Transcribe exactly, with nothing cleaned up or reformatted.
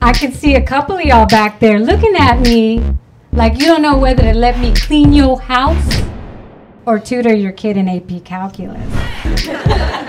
I can see a couple of y'all back there looking at me like you don't know whether to let me clean your house or tutor your kid in A P Calculus.